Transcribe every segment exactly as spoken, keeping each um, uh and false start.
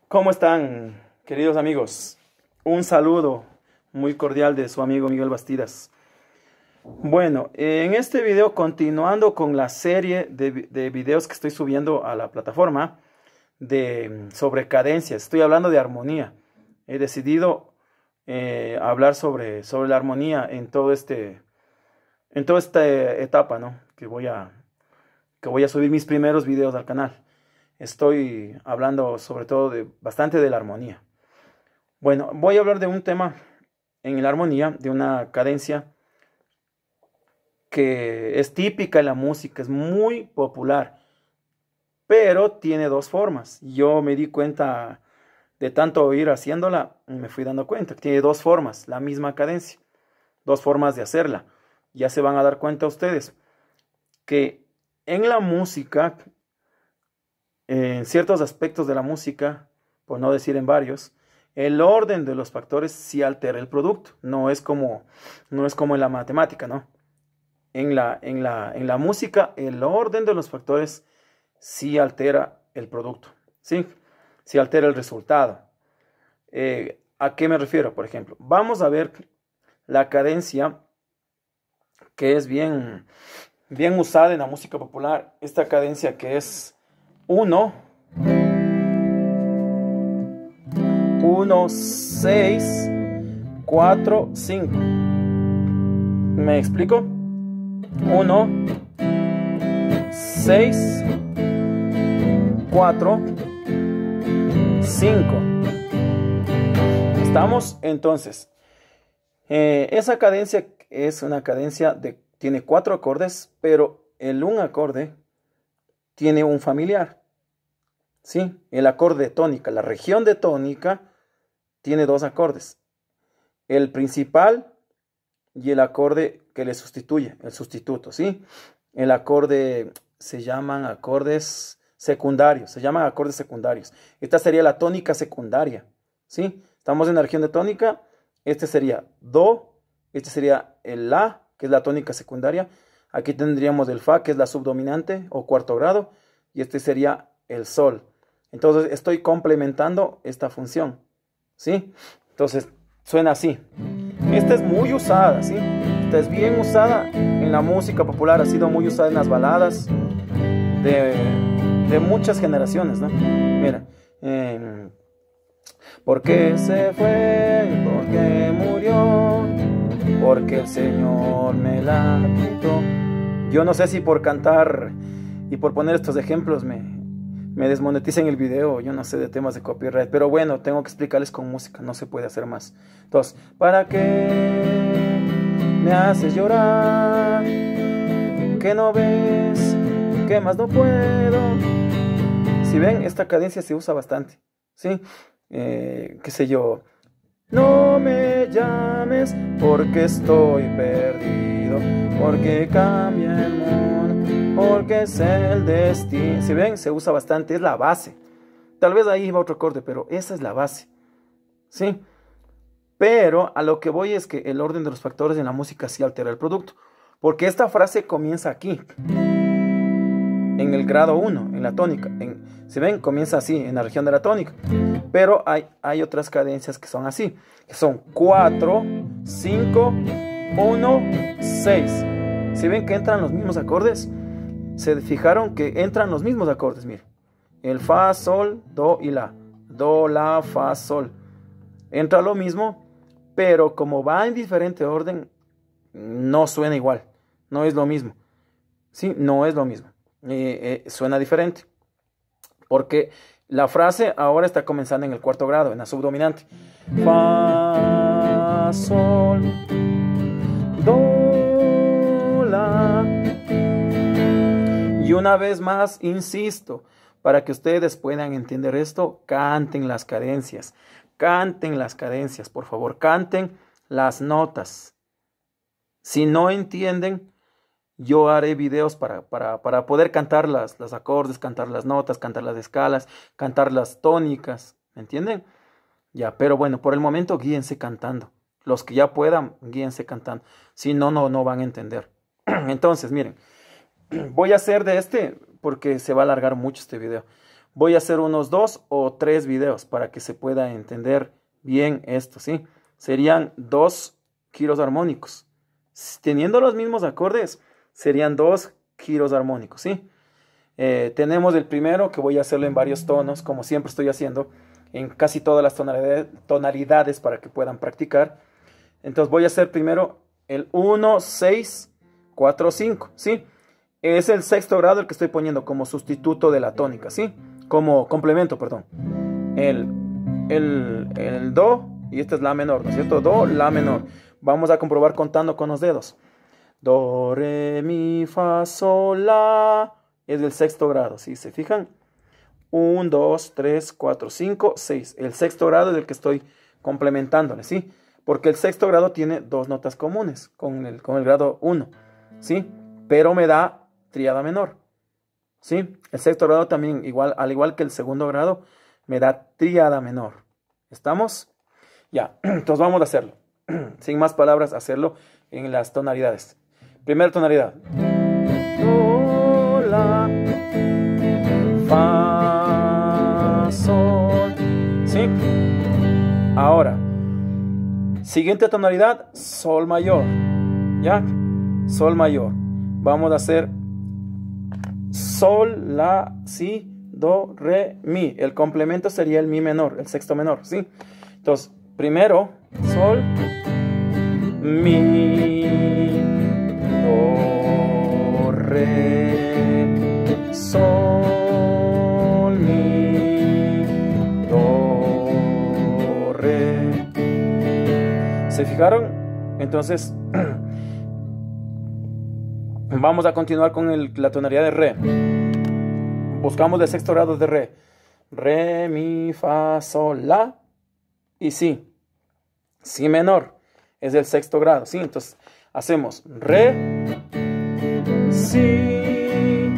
¿Cómo están, queridos amigos? Un saludo muy cordial de su amigo Miguel Bastidas. Bueno, en este video, continuando con la serie de, vi- de videos que estoy subiendo a la plataforma de, sobre cadencias, estoy hablando de armonía. He decidido eh, hablar sobre, sobre la armonía en todo este, en toda esta etapa, ¿no? Que voy a, que voy a subir mis primeros videos al canal. Estoy hablando sobre todo de bastante de la armonía. Bueno, voy a hablar de un tema en la armonía, de una cadencia que es típica en la música, es muy popular, pero tiene dos formas. Yo me di cuenta de tanto ir haciéndola, me fui dando cuenta que tiene dos formas, la misma cadencia, dos formas de hacerla. Ya se van a dar cuenta ustedes que en la música, en ciertos aspectos de la música, por no decir en varios, el orden de los factores sí altera el producto. No es como, no es como en la matemática, ¿no? En la, en la, en la música, el orden de los factores sí altera el producto, ¿sí? Sí altera el resultado. Eh, ¿a qué me refiero? Por ejemplo, vamos a ver la cadencia que es bien, bien usada en la música popular. Esta cadencia que es uno, uno, seis, cuatro, cinco. ¿Me explico? Uno, seis, cuatro, cinco. ¿Estamos? Entonces, eh, esa cadencia es una cadencia de, tiene cuatro acordes, pero el un acorde tiene un familiar. ¿Sí? El acorde de tónica, la región de tónica tiene dos acordes. El principal y el acorde que le sustituye, el sustituto, ¿sí? El acorde se llaman acordes secundarios, se llaman acordes secundarios. Esta sería la tónica secundaria, ¿sí? Estamos en la región de tónica, este sería do, este sería el la, que es la tónica secundaria. Aquí tendríamos el fa, que es la subdominante o cuarto grado, y este sería el sol. Entonces estoy complementando esta función, ¿sí? Entonces suena así. Esta es muy usada, ¿sí? Esta es bien usada en la música popular, ha sido muy usada en las baladas de, de muchas generaciones, ¿no? Mira, eh, ¿por qué se fue? ¿Por qué murió? Porque el Señor me la quitó. Yo no sé si por cantar y por poner estos ejemplos me, me desmoneticen el video, yo no sé de temas de copyright, pero bueno, tengo que explicarles con música, no se puede hacer más. Entonces, ¿para qué me haces llorar? ¿Que no ves? ¿Qué más no puedo? Si ven, esta cadencia se usa bastante, ¿sí? Eh, qué sé yo, no me llames porque estoy perdido, porque cambia el mundo, porque es el destino. Si ven, se usa bastante, es la base. Tal vez ahí va otro acorde, pero esa es la base, ¿sí? Pero a lo que voy es que el orden de los factores en la música sí altera el producto, porque esta frase comienza aquí, en el grado uno, en la tónica. En, si ven, comienza así, en la región de la tónica. Pero hay, hay otras cadencias que son así, que son cuatro, cinco, uno, seis. Si ven que entran los mismos acordes, se fijaron que entran los mismos acordes, miren. El fa, sol, do y la. Do, la, fa, sol. Entra lo mismo, pero como va en diferente orden, no suena igual. No es lo mismo. Sí, no es lo mismo. Eh, eh, suena diferente. Porque la frase ahora está comenzando en el cuarto grado, en la subdominante. Fa, sol, do, la. Y una vez más, insisto, para que ustedes puedan entender esto, canten las cadencias. Canten las cadencias, por favor, canten las notas. Si no entienden, yo haré videos para, para, para poder cantar las, los acordes, cantar las notas, cantar las escalas, cantar las tónicas, ¿me entienden? Ya, pero bueno, por el momento guíense cantando. Los que ya puedan, guíense cantando. Si no, no, no van a entender. Entonces, miren, voy a hacer de este, porque se va a alargar mucho este video. voy a hacer unos dos o tres videos para que se pueda entender bien esto, ¿sí? Serían dos giros armónicos. Teniendo los mismos acordes, serían dos giros armónicos, ¿sí? Eh, tenemos el primero, que voy a hacerlo en varios tonos, como siempre estoy haciendo, en casi todas las tonalidades, tonalidades para que puedan practicar. Entonces voy a hacer primero el uno, seis, cuatro, cinco, ¿sí? Es el sexto grado el que estoy poniendo como sustituto de la tónica, ¿sí? Como complemento, perdón. El, el, el do, y esta es la menor, ¿no es cierto? Do, la menor. Vamos a comprobar contando con los dedos. Do, re, mi, fa, sol, la. Es del sexto grado, ¿sí? ¿Se fijan? uno, dos, tres, cuatro, cinco, seis. El sexto grado es el que estoy complementándole, ¿sí? Porque el sexto grado tiene dos notas comunes con el, con el grado uno, ¿sí? Pero me da tríada menor, ¿sí? El sexto grado también, igual, al igual que el segundo grado, me da tríada menor. ¿Estamos? Ya, entonces vamos a hacerlo. Sin más palabras, hacerlo en las tonalidades. Primera tonalidad. Do, la, fa, sol, ¿sí? Ahora, siguiente tonalidad, sol mayor, ¿ya? Sol mayor. Vamos a hacer sol, la, si, do, re, mi. El complemento sería el mi menor, el sexto menor, ¿sí? Entonces, primero, sol, mi, do, re, sol, mi, do, re. ¿Se fijaron? Entonces, vamos a continuar con el, la tonalidad de re. Buscamos el sexto grado de re. Re, mi, fa, sol, la y si. Si menor es el sexto grado, ¿sí? Entonces hacemos re, si,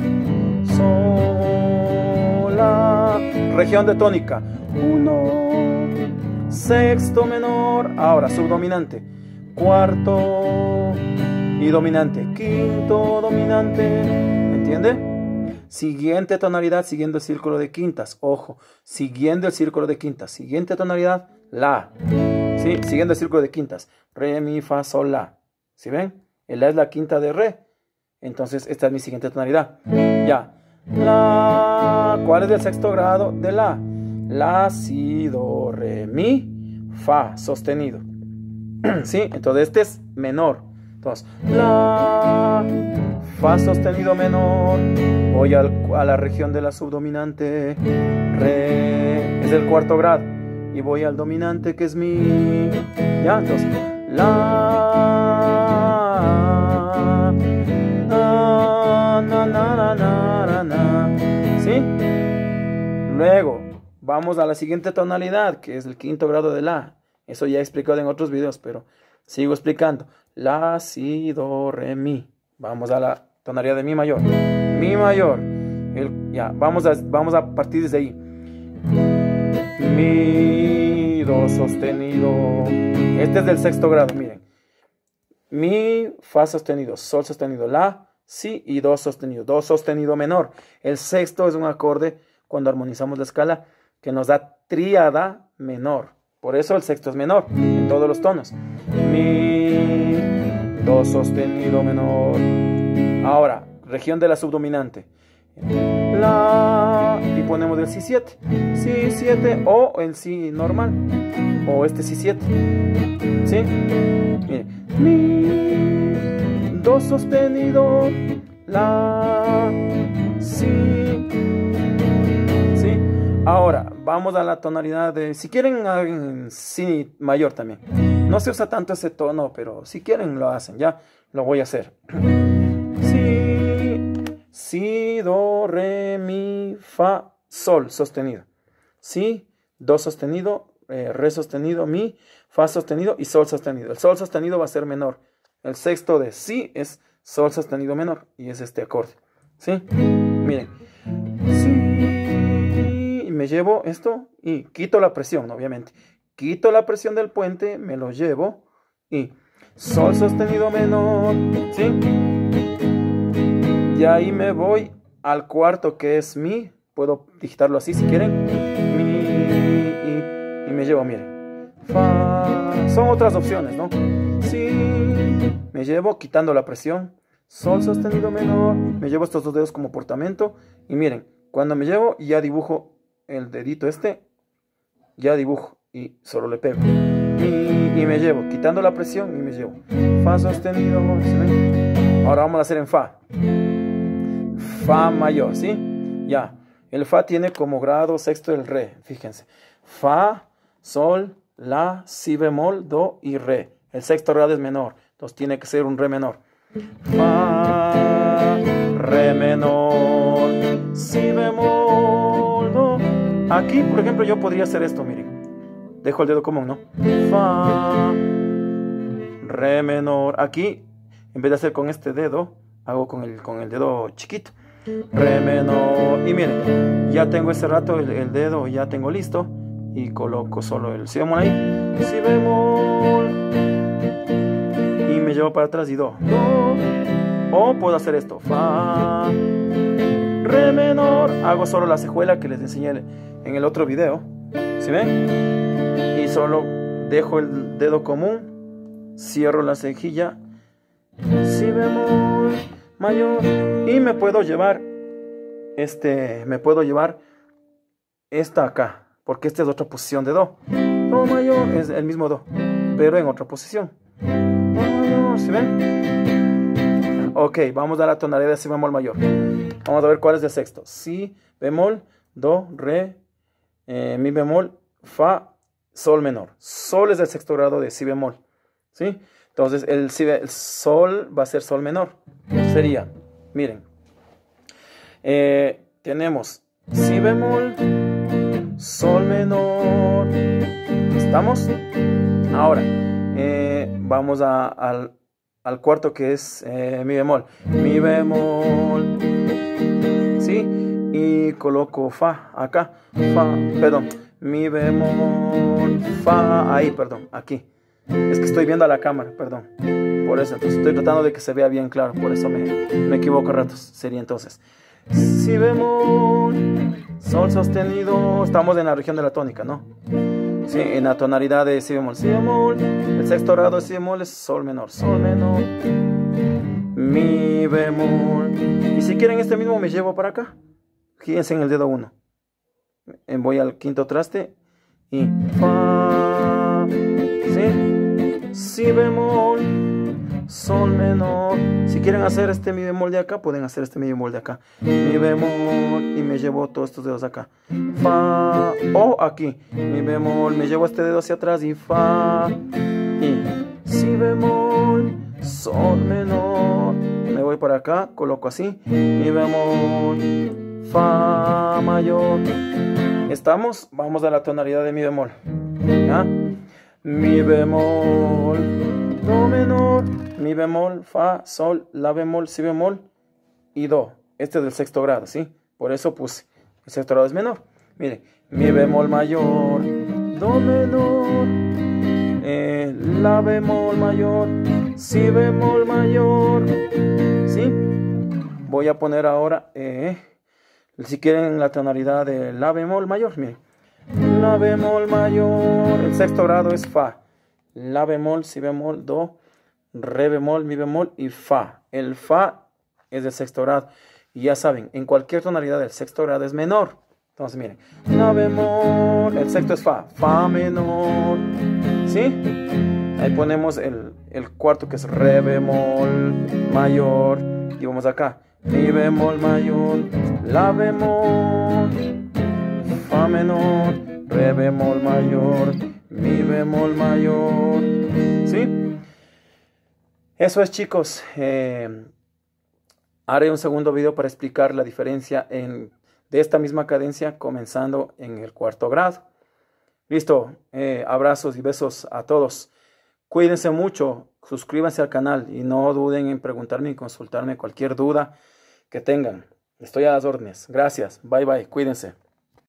sol, la. Región de tónica. Uno, sexto menor. Ahora subdominante. Cuarto y dominante. Quinto dominante. ¿Me entiende? Siguiente tonalidad siguiendo el círculo de quintas. Ojo, siguiendo el círculo de quintas. Siguiente tonalidad, la. ¿Sí? Siguiendo el círculo de quintas. Re, mi, fa, sol, la. ¿Sí ven? El la es la quinta de re. Entonces esta es mi siguiente tonalidad. Ya. La. ¿Cuál es el sexto grado de la? La, si, do, re, mi, fa, sostenido. ¿Sí? Entonces este es menor. Entonces, la, fa sostenido menor. Voy al, a la región de la subdominante. Re, es el cuarto grado. Y voy al dominante que es mi. Ya, entonces, la, na, na, na, na, na, na. ¿Sí? Luego, vamos a la siguiente tonalidad, que es el quinto grado de la. Eso ya he explicado en otros videos, pero sigo explicando. La, si, do, re, mi. Vamos a la tonalidad de mi mayor. Mi mayor. El, ya, vamos a, vamos a partir desde ahí. Mi, do sostenido. Este es del sexto grado, miren. Mi, fa sostenido, sol sostenido, la, si y do sostenido. Do sostenido menor. El sexto es un acorde, cuando armonizamos la escala, que nos da tríada menor. Por eso el sexto es menor en todos los tonos. Mi, do sostenido menor. Ahora, región de la subdominante. La, y ponemos el si siete. Si siete o el si normal. O este si siete. ¿Sí? Miren. Mi, do sostenido, la, si. ¿Sí? Ahora, vamos a la tonalidad de, si quieren, en si mayor también. No se usa tanto ese tono, pero si quieren lo hacen, ya lo voy a hacer. Si, si, do, re, mi, fa, sol, sostenido. Si, do sostenido, eh, re sostenido, mi, fa sostenido y sol sostenido. El sol sostenido va a ser menor. El sexto de si es sol sostenido menor y es este acorde. ¿Sí? Miren. Si, y me llevo esto y quito la presión, obviamente. Quito la presión del puente, me lo llevo y sol sostenido menor, ¿sí? Y ahí me voy al cuarto que es mi, puedo digitarlo así si quieren. Mi, y, y me llevo, miren. Fa. Son otras opciones, ¿no? Si. Me llevo quitando la presión. Sol sostenido menor. Me llevo estos dos dedos como portamento. Y miren, cuando me llevo, ya dibujo el dedito este. Ya dibujo. Y solo le pego. Y, y me llevo, quitando la presión. Y me llevo. Fa sostenido. ¿Sí ven? Ahora vamos a hacer en Fa. Fa mayor, ¿sí? Ya. El Fa tiene como grado sexto el Re. Fíjense. Fa, Sol, La, Si bemol, Do y Re. El sexto grado es menor. Entonces tiene que ser un Re menor. Fa, Re menor, Si bemol, Do. Aquí, por ejemplo, yo podría hacer esto, miren. Dejo el dedo común, ¿no? Fa, Re menor. Aquí, en vez de hacer con este dedo, hago con el, con el dedo chiquito. Re menor. Y miren, ya tengo ese rato el, el dedo, ya tengo listo. Y coloco solo el Si bemol ahí. Si bemol. Y me llevo para atrás y Do. Do. O puedo hacer esto. Fa. Re menor. Hago solo la cejuela que les enseñé en el otro video. ¿Sí ven? Y solo dejo el dedo común. Cierro la cejilla. Si bemol mayor. Y me puedo llevar este, me puedo llevar esta acá, porque esta es otra posición de Do. Do mayor es el mismo Do, pero en otra posición. Do mayor, ¿sí ven? Ok, vamos a la tonalidad de Si bemol mayor. Vamos a ver cuál es el sexto. Si bemol, Do, Re, eh, Mi bemol, Fa, Sol menor. Sol es el sexto grado de Si bemol, ¿sí? Entonces el, si, el Sol va a ser Sol menor. Sería, miren, eh, tenemos Si bemol, Sol menor. ¿Estamos? Ahora, eh, vamos a, al, al cuarto que es eh, Mi bemol. Mi bemol, ¿sí? Y coloco Fa acá. Fa, perdón. Mi bemol, Fa, ahí, perdón, aquí. Es que estoy viendo a la cámara, perdón. Por eso, entonces estoy tratando de que se vea bien claro. Por eso me, me equivoco a ratos. Sería entonces Si bemol, Sol sostenido. Estamos en la región de la tónica, ¿no? Sí, en la tonalidad de Si bemol, Si bemol. El sexto grado de Si bemol es Sol menor, Sol menor, Mi bemol. Y si quieren este mismo me llevo para acá. Fíjense en el dedo uno. Voy al quinto traste y Fa, ¿sí? Si bemol, Sol menor. Si quieren hacer este Mi bemol de acá, pueden hacer este Mi bemol de acá. Mi bemol y me llevo todos estos dedos acá. Fa, o aquí. Mi bemol, me llevo este dedo hacia atrás y Fa. Y Si bemol, Sol menor. Me voy para acá, coloco así. Mi bemol, Fa mayor. ¿Estamos? Vamos a la tonalidad de Mi bemol. ¿Ya? Mi bemol, Do menor, Mi bemol, Fa, Sol, La bemol, Si bemol y Do. Este es del sexto grado, ¿sí? Por eso puse. El sexto grado es menor. Mire, Mi bemol mayor, Do menor, eh, La bemol mayor, Si bemol mayor, ¿sí? Voy a poner ahora... Eh, Si quieren la tonalidad de La bemol mayor, miren. La bemol mayor, el sexto grado es Fa. La bemol, Si bemol, Do, Re bemol, Mi bemol y Fa. El Fa es del sexto grado. Y ya saben, en cualquier tonalidad del sexto grado es menor. Entonces miren, La bemol, el sexto es Fa. Fa menor, ¿sí? Ahí ponemos el, el cuarto que es Re bemol mayor. Y vamos acá. Mi bemol mayor, La bemol, Fa menor, Re bemol mayor, Mi bemol mayor, ¿sí? Eso es, chicos. Eh, haré un segundo video para explicar la diferencia en, de esta misma cadencia comenzando en el cuarto grado. Listo, eh, abrazos y besos a todos. Cuídense mucho, suscríbanse al canal y no duden en preguntarme y consultarme cualquier duda que tengan. Estoy a las órdenes. Gracias. Bye bye. Cuídense.